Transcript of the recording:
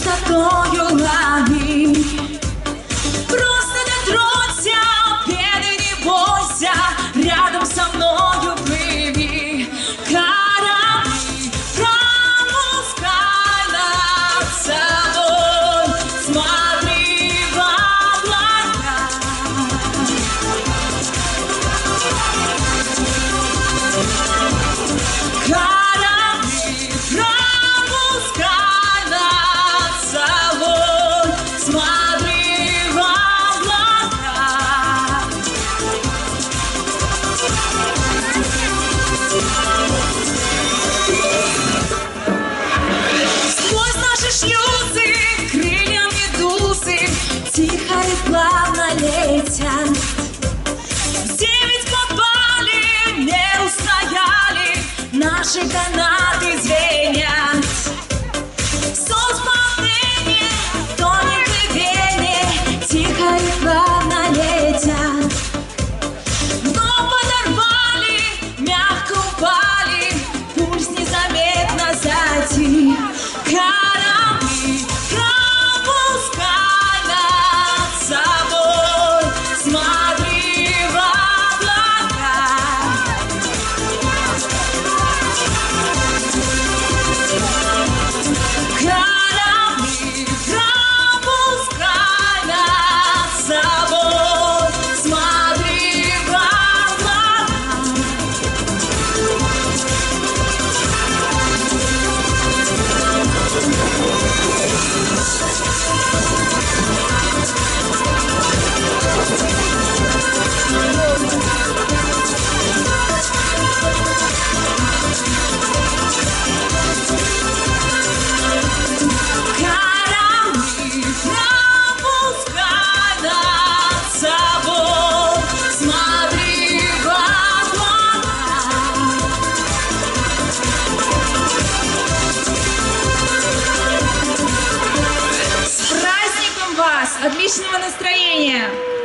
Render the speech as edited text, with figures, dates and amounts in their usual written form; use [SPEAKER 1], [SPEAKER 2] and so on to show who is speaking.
[SPEAKER 1] красотою лови. Просто дотронься, пены не бойся, рядом со мною плыви. Корабли пропускай над собой, смотри в облака. Корабли пропускай над собой, смотри в облака. Сквозь наши шлюзы крылья медузы тихо и плавно летят. В 9 попали, не устояли, наши канаты звенят. Солнце в волнении, тонет и вене, тихо и плавно летят. Но подорвали, мягко упали, пульс незаметно затих. Корабли пропускай над собой, смотри в облака. Корабли пропускай над собой, смотри в облака. Корабли пропускай над собой, смотри в облака. С праздником вас! Отличного настроения!